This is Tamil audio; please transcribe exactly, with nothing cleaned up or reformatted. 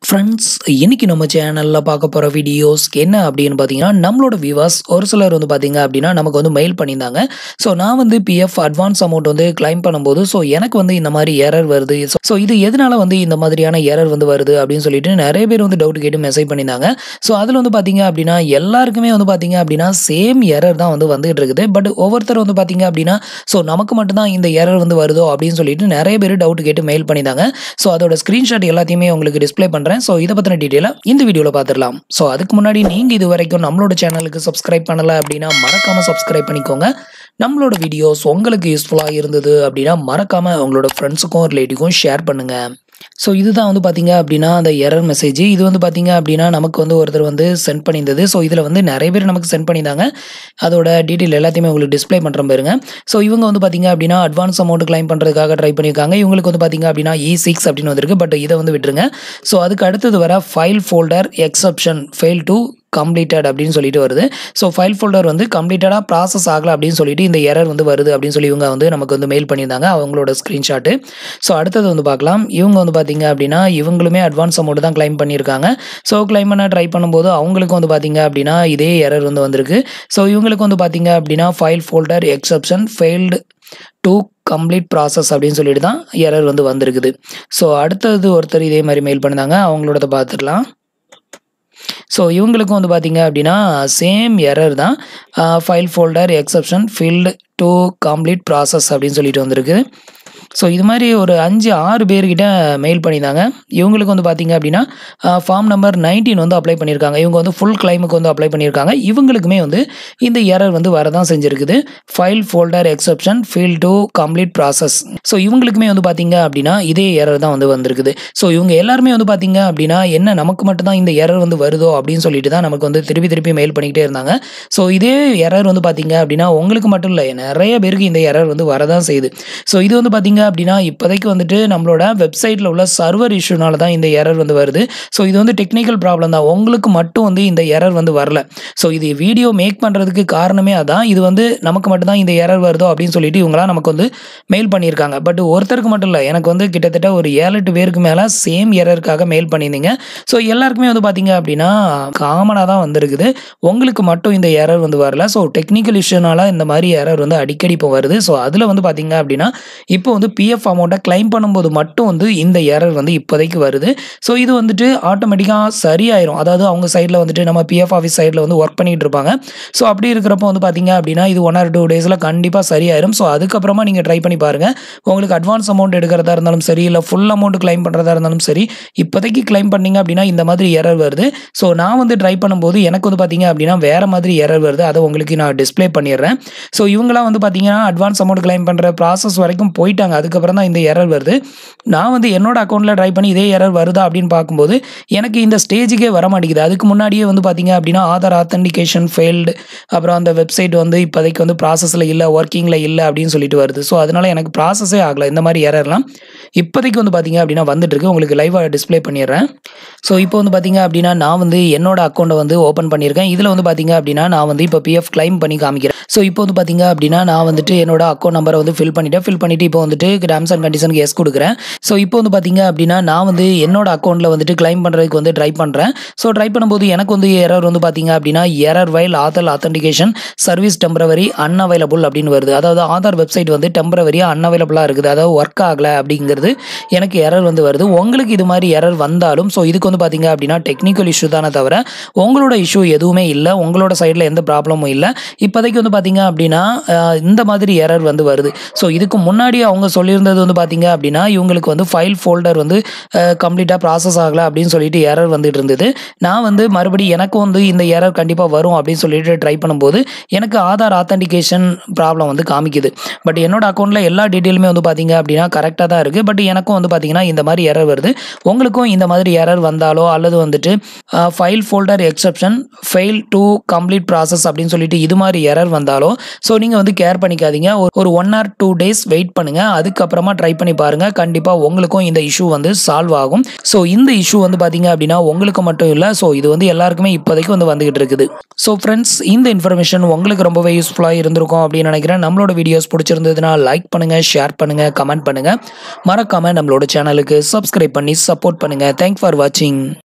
ஃப்ரெண்ட்ஸ், இன்னைக்கு நம்ம சேனல்ல பார்க்க போற வீடியோஸ் என்ன அப்படின்னு பார்த்தீங்கன்னா, நம்மளோட வியூவர்ஸ் ஒரு சிலர் வந்து பார்த்தீங்க அப்படின்னா, நமக்கு வந்து மெயில் பண்ணியிருந்தாங்க. ஸோ நான் வந்து பிஎஃப் அட்வான்ஸ் அமௌண்ட் வந்து கிளைம் பண்ணும்போது, ஸோ எனக்கு வந்து இந்த மாதிரி எரர் வருது. ஸோ இது எதனால வந்து இந்த மாதிரியான எரர் வந்து வருது அப்படின்னு சொல்லிட்டு நிறைய பேர் வந்து டவுட் கேட்டு மெசேஜ் பண்ணியிருந்தாங்க. ஸோ அதில வந்து பார்த்தீங்க அப்படின்னா, எல்லாருக்குமே வந்து பார்த்தீங்க அப்படின்னா, சேம் எரர் தான் வந்து வந்துகிட்டு இருக்குது. பட் ஒவ்வொருத்தர் வந்து பார்த்தீங்க அப்படின்னா, ஸோ நமக்கு மட்டும் தான் இந்த எரர் வந்து வருதோ அப்படின்னு சொல்லிட்டு நிறைய பேர் டவுட் கேட்டு மெயில் பண்ணியிருந்தாங்க. ஸோ அதோட ஸ்க்ரீன்ஷாட் எல்லாத்தையுமே உங்களுக்கு டிஸ்ப்ளே பண்றேன். ஸோ இத பத்தின டீடைலா இந்த வீடியோல பார்த்துடலாம். ஸோ அதுக்கு முன்னாடி நீங்க இதுவரைக்கும் நம்மளோட சேனலுக்கு சப்ஸ்கிரைப் பண்ணல அப்படின்னா மறக்காம சப்ஸ்கிரைப் பண்ணிக்கோங்க. நம்மளோட வீடியோஸ் உங்களுக்கு யூஸ்ஃபுல்லா இருந்தது அப்படின்னா மறக்காம உங்களோட ஃப்ரெண்ட்ஸுக்கும் ரிலேட்டிவ்க்கும் ஷேர் பண்ணுங்க. ஸோ இதுதான் வந்து பார்த்தீங்க அப்படின்னா அந்த எரர் மெசேஜ். இது வந்து பார்த்தீங்க அப்படின்னா நமக்கு வந்து ஒருத்தர் வந்து சென்ட் பண்ணியிருந்தது. ஸோ இதில் வந்து நிறைய பேர் நமக்கு சென்ட் பண்ணியிருந்தாங்க. அதோட டீட்டெயில் எல்லாத்தையுமே உங்களுக்கு டிஸ்ப்ளே பண்ணுறேன் பாருங்க. ஸோ இவங்க வந்து பார்த்தீங்க அப்படின்னா அட்வான்ஸ் அமௌண்ட் கிளைம் பண்ணுறதுக்காக ட்ரை பண்ணியிருக்காங்க. இவங்களுக்கு வந்து பார்த்தீங்க அப்படின்னா இ சிக்ஸ் அப்படின்னு வந்திருக்கு. பட் இதை வந்து விட்டுருங்க. ஸோ அதுக்கு அடுத்தது வர file folder exception fail to completed அப்படின்னு சொல்லிட்டு வருது. ஸோ ஃபைல் ஃபோல்டர் வந்து கம்ப்ளீட்டடாக ப்ராசஸ் ஆகலை அப்படின்னு சொல்லிட்டு இந்த எரர் வந்து வருது அப்படின்னு சொல்லி இவங்க வந்து நமக்கு வந்து மெயில் பண்ணியிருந்தாங்க. அவங்களோட ஸ்க்ரீன்ஷாட்டு. ஸோ அடுத்தது வந்து பார்க்கலாம். இவங்க வந்து பார்த்தீங்க அப்படின்னா இவங்களுமே அட்வான்ஸ் அமௌண்ட் தான் கிளைம் பண்ணியிருக்காங்க. ஸோ கிளைம் பண்ண ட்ரை பண்ணும்போது அவங்களுக்கு வந்து பார்த்தீங்க அப்படின்னா இதே எரர் வந்து வந்திருக்கு. ஸோ இவங்களுக்கு வந்து பார்த்தீங்க அப்படின்னா file folder exception failed to complete process அப்படின்னு சொல்லிட்டு தான் எரர் வந்து வந்திருக்குது. ஸோ அடுத்தது ஒருத்தர் இதே மாதிரி மெயில் பண்ணியிருந்தாங்க. அவங்களோட பார்த்துடலாம். ஸோ இவங்களுக்கும் வந்து பார்த்தீங்க அப்படின்னா சேம் எரர் தான். File folder exception failed to complete process அப்படின்னு சொல்லிட்டு வந்திருக்கு. ஸோ இது மாதிரி ஒரு அஞ்சு ஆறு பேர்கிட்ட மெயில் பண்ணியிருந்தாங்க. இவங்களுக்கு வந்து பார்த்தீங்க அப்படின்னா ஃபார்ம் நம்பர் நைன்டீன் வந்து அப்ளை பண்ணியிருக்காங்க. இவங்க வந்து ஃபுல் கிளைமுக்கு வந்து அப்ளை பண்ணியிருக்காங்க. இவங்களுக்குமே வந்து இந்த எரர் வந்து வரதான் செஞ்சுருக்குது. File folder exception fail to complete process. So இவங்களுக்குமே வந்து பார்த்தீங்க அப்படின்னா இதே எரர் தான் வந்து வந்திருக்குது. ஸோ இவங்க எல்லாருமே வந்து பார்த்தீங்க அப்படின்னா என்ன நமக்கு மட்டும் தான் இந்த எரர் வந்து வருதோ அப்படின்னு சொல்லிட்டு தான் நமக்கு வந்து திருப்பி திருப்பி மெயில் பண்ணிக்கிட்டே இருந்தாங்க. ஸோ இதே எரர் வந்து பார்த்தீங்க அப்படின்னா உங்களுக்கு மட்டும் இல்லை, நிறைய பேருக்கு இந்த எரர் வந்து வரதான் செய்யுது. ஸோ இது வந்து பார்த்தீங்க அப்படின்னா இப்போதைக்கு வந்துட்டு நம்மளோட வெப்சைட்டில் உள்ள சர்வர் இஷ்யூனால தான் இந்த எரர் வந்து வருது. ஸோ இது வந்து டெக்னிக்கல் ப்ராப்ளம் தான். உங்களுக்கு மட்டும் வந்து இந்த எரர் வந்து வரல. ஸோ இது வீடியோ மேக் பண்ணுறதுக்கு காரணமே அதான். இது வந்து நமக்கு மட்டும் தான் இந்த எரர் வருதோ அப்படின்னு சொல்லிட்டு இவங்களாம் நமக்கு வந்து மெயில் பண்ணியிருக்காங்க. பட் ஒருத்தருக்கு மட்டும் இல்லை, எனக்கு வந்து கிட்டத்தட்ட ஒரு ஏழு எட்டு பேருக்கு மேலே சேம் எரருக்காக மெயில் பண்ணியிருந்தீங்க. ஸோ எல்லாருக்குமே வந்து பார்த்தீங்க அப்படின்னா காமனாக தான் வந்திருக்குது. உங்களுக்கு மட்டும் இந்த எரர் வந்து வரல. ஸோ டெக்னிக்கல் இஷ்யூனால இந்த மாதிரி எரர் வந்து அடிக்கடி இப்போ வருது. ஸோ அதில் வந்து பார்த்தீங்க அப்படின்னா இப்போ வந்து பிஎஃப் அமௌண்ட்டை கிளைம் பண்ணும்போது மட்டும் வந்து இந்த எரர் வந்து இப்போதைக்கு வருது. ஸோ இது வந்துட்டு ஆட்டோமேட்டிக்காக சரியாயிரும். அதாவது அவங்க சைடில் வந்துட்டு நம்ம பிஎஃப் ஆஃபீஸ் சைடில் வந்து ஒர்க் பண்ணிகிட்டு இருப்பாங்க. ஸோ அப்படி இருக்கிறப்போ வந்து பார்த்தீங்க அப்படின்னா இது ஒன் ஆர் டூ டேஸில் கண்டிப்பாக சரியாயிரும். ஸோ அதுக்கப்புறமா நீங்கள் ட்ரை பண்ணி பாருங்கள். உங்களுக்கு அட்வான்ஸ் அமௌண்ட் எடுக்கிறதா இருந்தாலும் சரி, இல்லை ஃபுல் அமௌண்ட் கிளைம் பண்ணுறதா இருந்தாலும் சரி, இப்போதைக்கு கிளைம் பண்ணிங்க அப்படின்னா இந்த மாதிரி எரர் வருது. ஸோ நான் வந்து ட்ரை பண்ணும்போது எனக்கு வந்து பார்த்தீங்க அப்படின்னா வேறு மாதிரி எரர் வருது. அதை உங்களுக்கு நான் டிஸ்ப்ளே பண்ணிடுறேன். ஸோ இவங்களாம் வந்து பார்த்தீங்கன்னா அட்வான்ஸ் அமௌண்ட் கிளைம் பண்ணுற ப்ராசஸ் வரைக்கும் போயிட்டாங்க. அதுக்கப்புறம் தான் இந்த எரர் வருது. நான் வந்து என்னோட அக்கௌண்ட்டில் ட்ரை பண்ணி இதே எரர் வருதா அப்படின்னு பார்க்கும்போது எனக்கு இந்த ஸ்டேஜுக்கே வர மாட்டேங்குது. அதுக்கு முன்னாடியே வந்து பார்த்தீங்க அப்படின்னா ஆதார் ஆத்தென்டிகேஷன் ஃபெயில்டு, அப்புறம் அந்த வெப்சைட் வந்து இப்போதைக்கு வந்து ப்ராசஸில் இல்லை, ஒர்க்கிங்கில் இல்லை அப்படின்னு சொல்லிட்டு வருது. ஸோ அதனால் எனக்கு ப்ராசஸே ஆகலை. இந்த மாதிரி எரர்லாம் இப்போதைக்கு வந்து பார்த்தீங்க அப்படின்னா வந்துட்டு இருக்கு. உங்களுக்கு லைவாக டிஸ்ப்ளே பண்ணிடுறேன். ஸோ இப்போ வந்து பார்த்தீங்க அப்படின்னா நான் வந்து என்னோட அக்கௌண்ட்டை வந்து ஓப்பன் பண்ணியிருக்கேன். இதில் வந்து பார்த்தீங்க அப்படின்னா நான் வந்து இப்போ பிஎஃப் கிளைம் பண்ணி காமிக்கிறேன். ஸோ இப்போ வந்து பார்த்தீங்க அப்படின்னா நான் வந்துட்டு என்னோட அக்கௌண்ட் நம்பரை வந்து ஃபில் பண்ணிட்டேன். ஃபில் பண்ணிவிட்டு இப்போ வந்துட்டு டேர்ம்ஸ் அண்ட் கண்டிஷனுக்கு எஸ் கொடுக்குறேன். ஸோ இப்போ வந்து பார்த்தீங்க அப்படின்னா நான் வந்து என்னோட அக்கௌண்ட்டில் வந்துட்டு கிளைம் பண்ணுறதுக்கு வந்து ட்ரை பண்ணுறேன். ஸோ ட்ரை பண்ணும்போது எனக்கு வந்து எரர் வந்து பார்த்தீங்க அப்படின்னா error while Aadhaar authentication service temporary unavailable அப்படின்னு வருது. அதாவது ஆதார் வெப்சைட் வந்து டெம்பரவரியாக அன்அவைலபிளாக இருக்குது, அதாவது ஒர்க் ஆகலை அப்படிங்கிறது எனக்கு எரர் வந்து வருது. உங்களுக்கு இது மாதிரி எரர் வந்தாலும் ஸோ இதுக்கு வந்து பார்த்தீங்க அப்படின்னா டெக்னிக்கல் இஷ்யூ தானே தவிர உங்களோட இஷ்யூ எதுவுமே இல்லை, உங்களோட சைடில் எந்த ப்ராப்ளமும் இல்லை. இப்போதைக்கு வந்து பார்த்தீங்க அப்படின்னா இந்த மாதிரி எரர் வந்து வருது. ஸோ இதுக்கு முன்னாடி அவங்க சொல்லியிருந்தது வந்து பார்த்தீங்க அப்படின்னா இவங்களுக்கு வந்து ஃபைல் ஃபோல்டர் வந்து கம்ப்ளீட்டாக ப்ராசஸ் ஆகலை அப்படின்னு சொல்லிட்டு எரர் வந்துட்டு இருந்தது. நான் வந்து மறுபடியும் எனக்கு வந்து இந்த எரர் கண்டிப்பாக வரும் அப்படின்னு சொல்லிட்டு ட்ரை பண்ணும்போது எனக்கு ஆதார் ஆத்தென்டிகேஷன் ப்ராப்ளம் வந்து காமிக்குது. பட் என்னோட அக்கௌண்ட்டில் எல்லா டீட்டெயிலுமே வந்து பார்த்தீங்க அப்படின்னா கரெக்டாக தான் இருக்குது. பட் எனக்கும் வந்து பார்த்தீங்கன்னா இந்த மாதிரி எரர் வருது. உங்களுக்கும் இந்த மாதிரி எரர் வந்தாலோ அல்லது வந்துட்டு file folder exception fail to complete process அப்படின்னு சொல்லிட்டு இது மாதிரி எரர் வந்தாலோ ஸோ நீங்கள் வந்து கேர் பண்ணிக்காதீங்க. ஒரு one or two days wait பண்ணுங்கள். அதுக்கப்புறமா ட்ரை பண்ணி பாருங்கள். கண்டிப்பாக உங்களுக்கும் இந்த இஷ்யூ வந்து சால்வ் ஆகும். ஸோ இந்த இஷ்யூ வந்து பார்த்தீங்க அப்படின்னா உங்களுக்கு மட்டும் இல்லை, ஸோ இது வந்து எல்லாருக்குமே இப்போதைக்கு வந்து வந்துகிட்டு இருக்குது. ஸோ ஃப்ரெண்ட்ஸ், இந்த இன்ஃபர்மேஷன் உங்களுக்கு ரொம்பவே யூஸ்ஃபுல்லாக இருந்திருக்கும் அப்படின்னு நினைக்கிறேன். நம்மளோட வீடியோஸ் பிடிச்சிருந்ததுன்னா லைக் பண்ணுங்கள், ஷேர் பண்ணுங்கள், கமெண்ட் பண்ணுங்கள். மறக்காமல் நம்மளோட சேனலுக்கு சப்ஸ்கிரைப் பண்ணி சப்போர்ட் பண்ணுங்கள். தேங்க்ஸ் ஃபார் வாட்சிங்.